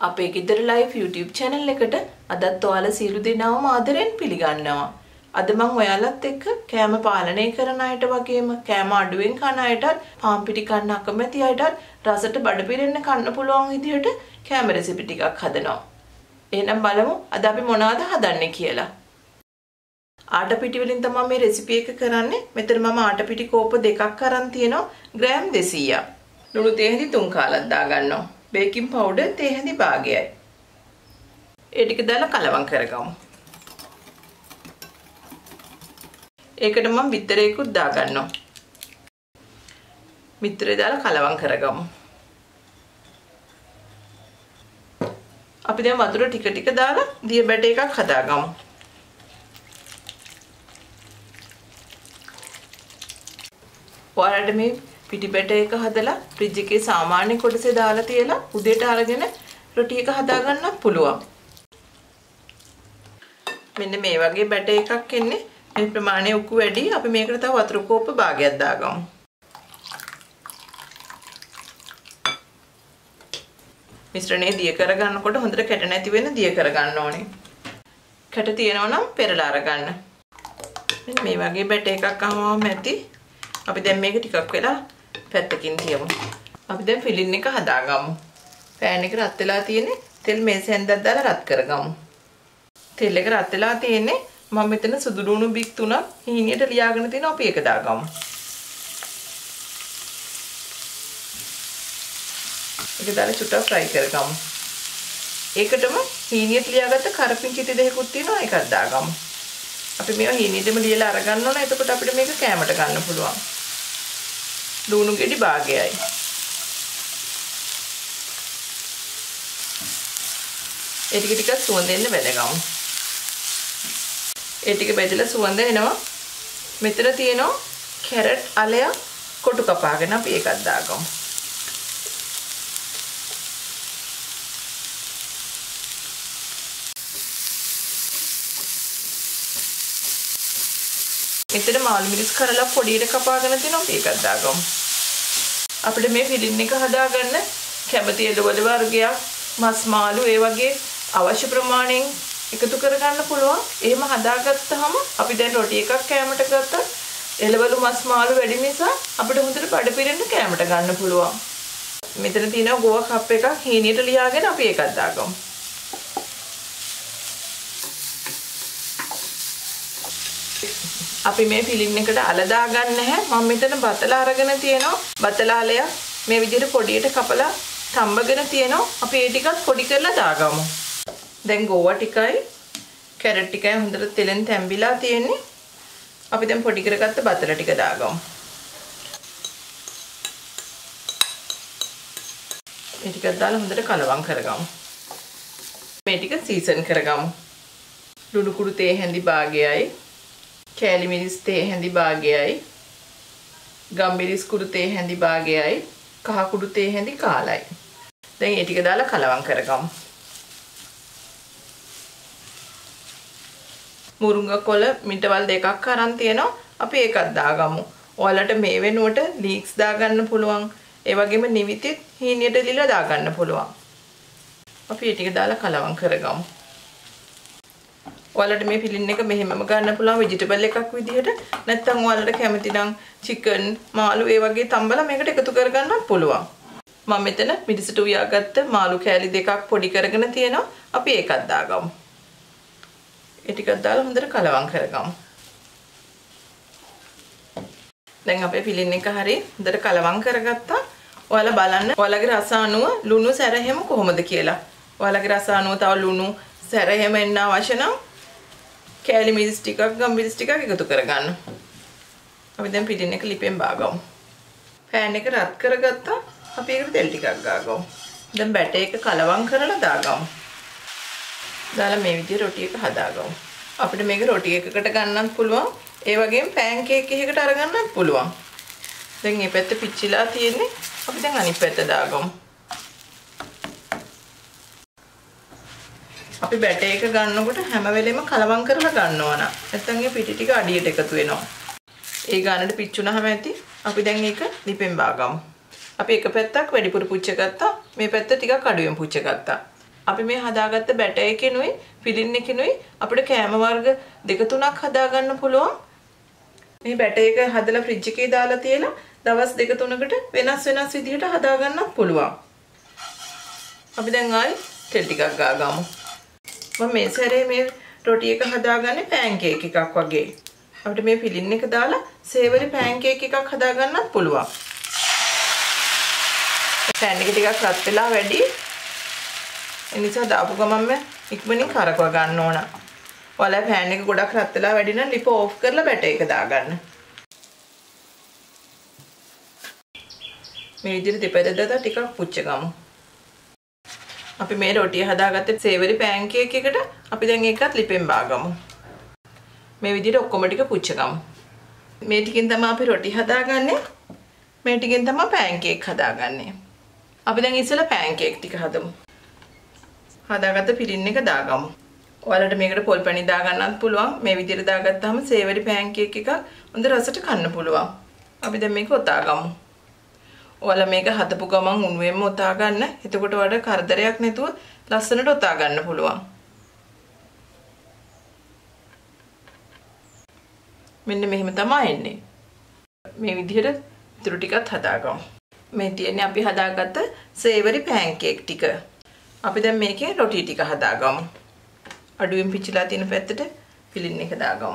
අපේ ගෙදර live YouTube channel එකට අදත් ඔයාලා සියලු දෙනාම ආදරෙන් පිළිගන්නවා. අද මම ඔයාලත් එක්ක කෑම පාලනය කරන අයට වගේම කෑම අඩුවෙන් කන අයටත් පාන් පිටි කන්න අකමැති අයටත් රසට බඩ පිරෙන්න කන්න පුළුවන් විදිහට කෑම රෙසිපි ටිකක් හදනවා. එහෙනම් බලමු අද අපි මොනවද හදන්නේ කියලා. ආට පිටි වලින් තමයි මේ රෙසිපි එක කරන්නේ. මෙතන මම ආට පිටි කෝප දෙකක් අරන් තියෙනවා ග්‍රෑම් 200ක්. ලුණු තේ හැඳි 3 කාලක් දා ගන්නවා. बेकिंग पाउडर තේ හැඳි භාගයයි. ඒ ටික දාලා කලවම් කරගමු. ඒකට මම බිත්තරේකුත් දා ගන්නවා. බිත්තරේ දාලා කලවම් කරගමු. අපි දැන් වතුර ටික ටික දාලා දිය බැට එකක් හදාගමු. ඔයාලට මේ පිටි බැට එක හදලා ෆ්‍රිජ් එකේ සාමාන්‍ය කොටසේ දාලා තියලා උදේට අරගෙන රොටි එක හදා ගන්නත් පුළුවන්. මෙන්න මේ වගේ බැට එකක් එන්නේ. මේ ප්‍රමාණය උකු වැඩි. අපි මේකට තව වතුර කෝප්ප භාගයක් දාගමු. මිශ්‍රණය දිය කර ගන්නකොට හොඳට කැට නැති වෙන දිය කර ගන්න ඕනේ. කැට තියෙනවා නම් පෙරලා අරගන්න. මෙන්න මේ වගේ බැට එකක් අහමම ඇති. අපි දැන් මේක ටිකක් වෙලා පැත්තකින් තියමු. අපි දැන් ෆිලින් එක හදාගමු. පෑන් එක රත් වෙලා තියෙන්නේ. තෙල් මේසෙන් දාලා රත් කරගමු. තෙල් එක රත් වෙලා තියෙන්නේ. මම මෙතන සුදු ලුණු බික් 3ක් හීනියට ලියාගෙන තියෙනවා. අපි ඒක දාගමු. ඒක දාලා චුට්ටක් ෆ්‍රයි කරගමු. ඒකටම හීනියට ලියාගත්ත කරපිංචි දෙකකුත් තියෙනවා. ඒකත් දාගමු. අපි මේවා හීනියටම ලියලා අරගන්න ඕන. එතකොට අපිට මේක කෑමට ගන්න පුළුවන්. ලුණු ගෙඩි භාගයයි. ඒ ටික සුවඳ එන්න බැලගමු. ඒ ටික බැදලා සුවඳ එනවා. මෙතන තියෙනවා කැරට් අලය කොටු කපාගෙන අපි ඒකත් දාගමු. මෙතන මාළු මිරිස් කරලා පොඩියට කපාගෙන තියෙනවා. අපි ඒකත් දාගමු. අපිට මේ ෆිලින් එක හදාගන්න කැමති එළවලු වර්ගයක්, මස් මාළු ඒ වගේ අවශ්‍ය ප්‍රමාණයෙන් එකතු කරගන්න පුළුවන්. එහෙම හදාගත්තාම අපි දැන් රොටි එකක් කෑමට ගත්තත් එළවලු මස් මාළු වැඩි නිසා අපිට හොඳට බඩ පිරෙන්න කෑමට ගන්න පුළුවන්. මෙතන තියෙනවා ගෝවා කප් එකක් හීනියට ලියාගෙන අපි ඒකත් දාගමු. අපි මේ ෆිලින් එකට අල දාගන්න නැහැ. මම මෙතන බතලා අරගෙන තියෙනවා. බතලා අලය මේ විදිහට පොඩියට කපලා තඹගෙන තියෙනවා. අපි ඒ ටිකත් පොඩි කරලා දාගමු. දැන් ගෝවා ටිකයි කැරට් ටිකයි හොඳට තෙලෙන් තැම්බිලා තියෙන්නේ. අපි දැන් පොඩි කරගත්ත බතලා ටික දාගමු. මේ ටිකත් දාලා හොඳට කලවම් කරගමු. මේ ටික සීසන් කරගමු. ලුණු කුඩු තේ හැඳි භාගයයි, කෑලි මිරිස් තේ හැඳි භාගයයි, ගම්මිරිස් කුඩු තේ හැඳි භාගයයි, කහ කුඩු තේ හැඳි කාලයි. දැන් මේ ටික දාලා කලවම් කරගමු. මුරුංගා කොළ මිටවල් දෙකක් අරන් තියෙනවා. අපි ඒකත් දාගමු. ඔයාලට මේ වෙනුවට ලීක්ස් දාගන්න පුළුවන්. ඒ වගේම නිවිතිත් හීනියට ලියලා දාගන්න පුළුවන්. අපි මේ ටික දාලා කලවම් කරගමු. ඔයාලට මේ ෆිලින් එක මෙහෙමම ගන්න පුළුවන් ভেජිටබල් එකක් විදිහට. නැත්නම් ඔයාලට කැමති නම් චිකන්, මාළු ඒ වගේ තම්බලා මේකට එකතු කරගන්නත් පුළුවන්. මම මෙතන මිරිසට උයාගත්ත මාළු කෑලි දෙකක් පොඩි කරගෙන තියෙනවා. අපි ඒකත් දාගමු. ඒ ටිකක් දාලා හොඳට කලවම් කරගමු. දැන් අපේ ෆිලින් එක හරිය හොඳට කලවම් කරගත්තා. ඔයාලා බලන්න ඔයාලගේ රස අනුව ලුණු සැරහෙම කොහොමද කියලා. ඔයාලගේ රස අනුව තව ලුණු සැරහෙම එන්න අවශ්‍ය නම් කෑලි මිරිස් ටිකක්, ගම් මිරිස් ටිකක් එකතු කරගන්න. අපි දැන් ෆිලින් එක ලිපෙන් බාගමු. පෑන් එක රත් කරගත්තා. අපි ඒකට තෙල් ටිකක් ගාගමු. දැන් බැට එක කලවම් කරලා දාගමු. දාලා මේ විදිහට රොටි එක හදාගමු. අපිට මේක රොටි එකකට ගන්නත් පුළුවන්. ඒ වගේම පෑන් කේක් එකකට අරගන්නත් පුළුවන්. දැන් මේ පැත්ත පිච්චිලා තියෙන්නේ. අපි දැන් අනිත් පැත්ත දාගමු. අපි බැට එක ගන්නකොට හැම වෙලෙම කලවම් කරලා ගන්න ඕන. නැත්නම් ඒ පිටි ටික අඩියට එකතු වෙනවා. ඒ ගානට පිච්චුනහම ඇති. අපි දැන් ඒක ලිපෙන් බාගමු. අපි එක පැත්තක් වැඩිපුර පුච්ච ගත්තා. මේ පැත්ත ටිකක් අඩුවෙන් පුච්ච ගත්තා. අපි මේ හදාගත්ත බැටර් එකෙනුයි ෆිලින් එකෙනුයි අපිට කෑම වර්ග දෙක තුනක් හදා ගන්න පුළුවන්. මේ බැටර් එක හදලා ෆ්‍රිජ් එකේ දාලා තියලා දවස් දෙක තුනකට වෙනස් විදිහට හදා ගන්නත් පුළුවන්. අපි දැන් ආයි තෙල් ටිකක් ගාගමු. මම මේ සැරේ මේ රොටි එක හදාගන්නේ පෑන්කේක් එකක් වගේ. අපිට මේ ෆිලින් එක දාලා සේවරි පෑන්කේක් එකක් හදා ගන්නත් පුළුවන්. පෑන් එක ටිකක් රත් වෙලා වැඩි. ඒ නිසා දාපු ගමන්ම ඉක්මනින් කරකව ගන්න ඕන. ඔයාලා පෑන් එක ගොඩක් රත් වෙලා වැඩි නම් ලිප ඕෆ් කරලා බැටර් එක දාගන්න. මේ විදිහට දෙපැත්ත දාලා ටිකක් පුච්ච ගමු. අපි මේ රොටිය හදාගත්තේ සේවරි පෑන්කේක් එකට අපි දැන් ඒකත් ලිපෙන් බාගමු. මේ විදිහට ඔක්කොම ටික පුච්ච ගමු. මේ ටිකෙන් තමයි අපි රොටි හදාගන්නේ. මේ ටිකෙන් තමයි පෑන්කේක් හදාගන්නේ. අපි දැන් ඉස්සෙල්ලා පෑන්කේක් ටික හදමු. හදාගත්ත ෆිලින් එක දාගමු. ඔයාලට මේකට පොල් පැණි දාගන්නත් පුළුවන්. මේ විදිහට දාගත්තාම සේවරි පෑන්කේක් එකක් හොඳ රසට කන්න පුළුවන්. අපි දැන් මේක ඔතාගමු. ඔයාලා මේක හදපු ගමන් උණුවෙන්ම ඔතා ගන්න. එතකොට ඔයාලට කරදරයක් නැතුව ලස්සනට ඔතා ගන්න පුළුවන්. මෙන්න මෙහෙම තමයි එන්නේ. මේ විදිහට ඉතුරු ටිකත් හදාගමු. මේ තියෙන්නේ අපි හදාගත්ත සේවරි පෑන්කේක් ටික. අපි දැන් මේකේ රොටි ටික හදාගමු. අඩුවෙන් පිච්චිලා තියෙන පැත්තට ෆිලින් එක දාගමු.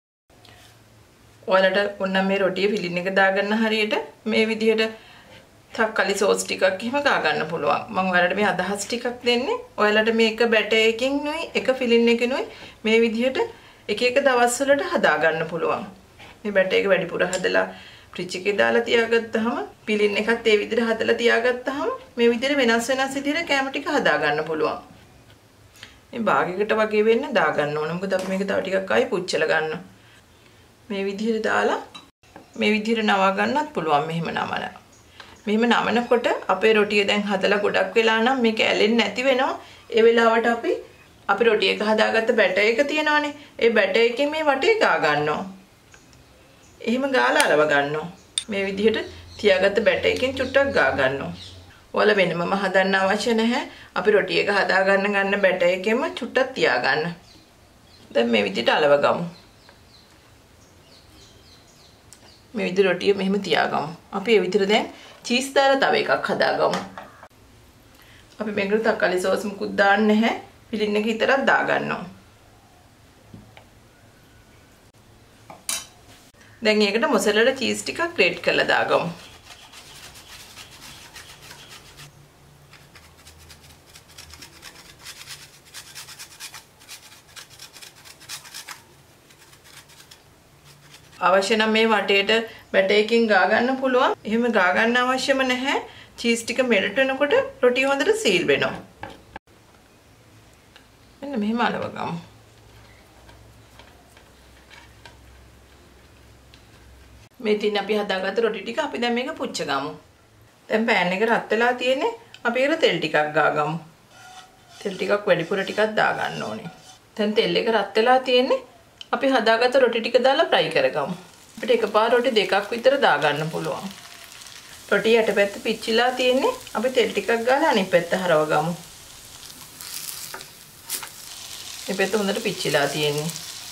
ඔයාලට ඕනම් මේ රොටියේ ෆිලින් එක දාගන්න හරියට මේ විදිහට තක්කාලි සෝස් ටිකක් එහෙම ගා ගන්න පුළුවන්. මම ඔයාලට මේ අදහස් ටිකක් දෙන්නේ. ඔයාලට මේක බැටර් එකකින් නුයි එක ෆිලින් එකකිනුයි මේ විදිහට එක එක දවස් වලට හදා ගන්න පුළුවන්. මේ බැටර් එක වැඩිපුර හදලා ෆ්‍රිජ් එකේ දාලා තියාගත්තාම ෆිලින් එකත් ඒ විදිහට හදලා තියාගත්තාම මේ විදිහට වෙනස් විදිහට කැම ටික හදා ගන්න පුළුවන්. මේ භාගයකට වගේ වෙන්න දා ගන්න ඕන. මොකද අපි මේක තව ටිකක් ආයි පුච්චලා ගන්න. මේ විදිහට දාලා මේ විදිහට නවා ගන්නත් පුළුවන් මෙහෙම නමලා. මෙහෙම නමනකොට අපේ රොටිය දැන් හදලා ගොඩක් වෙලා නම් මේක ඇලෙන්නේ නැති වෙනවා. ඒ වෙලාවට අපි රොටි එක හදාගත්ත බැටර් එක තියෙනවානේ. ඒ බැටර් එකේ මේ වටේ ගා ගන්නවා. එහෙම ගාලා අලව ගන්නවා. මේ විදිහට තියාගත්ත බැටර් එකෙන් චුට්ටක් ගා ගන්නවා. ඔයාලා වෙනමම හදන්න අවශ්‍ය නැහැ. අපි රොටි එක හදා ගන්න බැටර් එකෙම චුට්ටක් තියාගන්න. දැන් මේ විදිහට අලව ගමු. මේ විදිහට රොටිය මෙහෙම තියාගමු. අපි මේ විදිහට දැන් චීස් දාලා තව එකක් හදාගමු. අපි මේකට තක්කාලි සෝස් මුකුත් දාන්නේ නැහැ. ෆිලින් එක විතරක් දාගන්නවා. දැන් ඒකට මොසරෙලා චීස් ටිකක් ග්‍රේට් කරලා දාගමු. අවශ්‍ය නම් මේ වටේට බැටර් එකකින් ගා ගන්න පුළුවන්. එහෙම ගා ගන්න අවශ්‍යම නැහැ. චීස් ටික මෙල්ට් වෙනකොට රොටි හොඳට සීල් වෙනවා. මෙන්න මෙහෙම අලව ගමු. මේ තින් අපි හදාගත්ත රොටි ටික අපි දැන් මේක පුච්ච ගමු. දැන් පෑන් එක රත් වෙලා තියෙන්නේ. අපි ඒකට තෙල් ටිකක් ගාගමු. තෙල් ටිකක් වැඩිපුර ටිකක් දා ගන්න ඕනේ. දැන් තෙල් එක රත් වෙලා තියෙන්නේ. අපි හදාගත්ත රොටි ටික දාලා fry කරගමු. අපිට එකපාර රොටි දෙකක් විතර දා ගන්න පුළුවන්. රොටි යටපැත්ත පිච්චිලා තියෙන්නේ. අපි තෙල් ටිකක් ගාලා අනිත් පැත්ත හරව ගමු. මේ පැත්ත හොඳට පිච්චිලා තියෙන්නේ.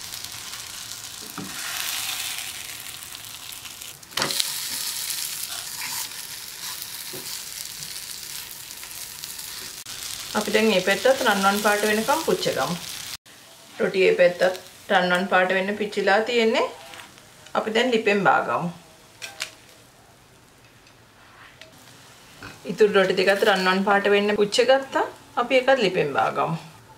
අපි දැන් මේ පැත්තත් රන්වන් පාට වෙනකම් පුච්ච ගමු. රොටි මේ පැත්තත් රන්වන් පාට වෙන්න පිච්චිලා තියෙන්නේ. අපි දැන් ලිපෙන් බාගමු. ඉතුරු රොටි දෙකත් රන්වන් පාට වෙන්න පුච්ච ගත්තා. අපි ඒකත් ලිපෙන් බාගමු.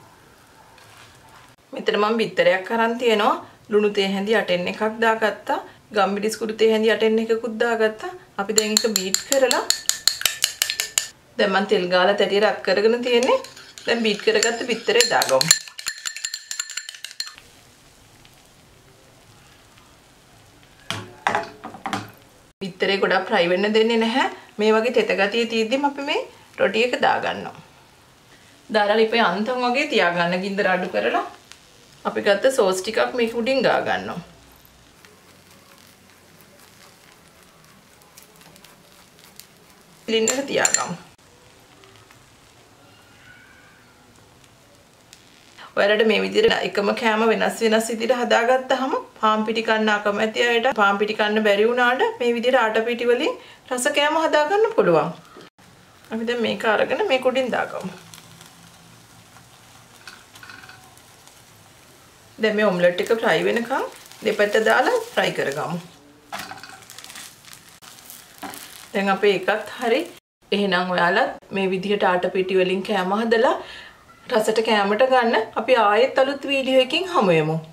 මෙතන මම බිත්තරයක් අරන් තියනවා. ලුණු තේ හැඳි අටෙන් එකක් දාගත්තා. ගම්මිරිස් කුඩු තේ හැඳි අටෙන් එකකුත් දාගත්තා. අපි දැන් ඒක බීට් කරලා දැන් මම තෙල් ගාලා තැටිය රත් කරගෙන තියෙන්නේ. දැන් බීට් කරගත්ත බිත්තරේ දාගමු. බිත්තරේ ගොඩක් ෆ්‍රයි වෙන්න දෙන්නේ නැහැ. මේ වගේ තෙත ගතිය තියෙද්දිම අපි මේ රොටි එක දාගන්නවා. දාලා ලිපේ අන්තම් වගේ තියාගන්න ගින්දර අඩු කරලා අපි ගත්ත සෝස් ටිකක් මේක උඩින් ගා ගන්නවා. ලින්නට තියාගමු. ඔයාලට මේ විදිහට එකම කෑම වෙනස් විදිහට හදාගත්තාම පාන් පිටි කන්න අකමැති අයට පාන් පිටි කන්න බැරි වුණාට මේ විදිහට ආට පිටි වලින් රස කෑම හදාගන්න පුළුවන්. අපි දැන් මේක අරගෙන මේක උඩින් දාගමු. දැන් මේ ඔම්ලට් එක fry වෙනකන් දෙපැත්ත දාලා fry කරගමු. දැන් අපේ එකත් හරි. එහෙනම් ඔයාලා මේ විදිහට ආට පිටි වලින් කෑම හදලා රසට කෑමට ගන්න. අපි ආයෙත් අලුත් වීඩියෝ එකකින් හමු වෙමු.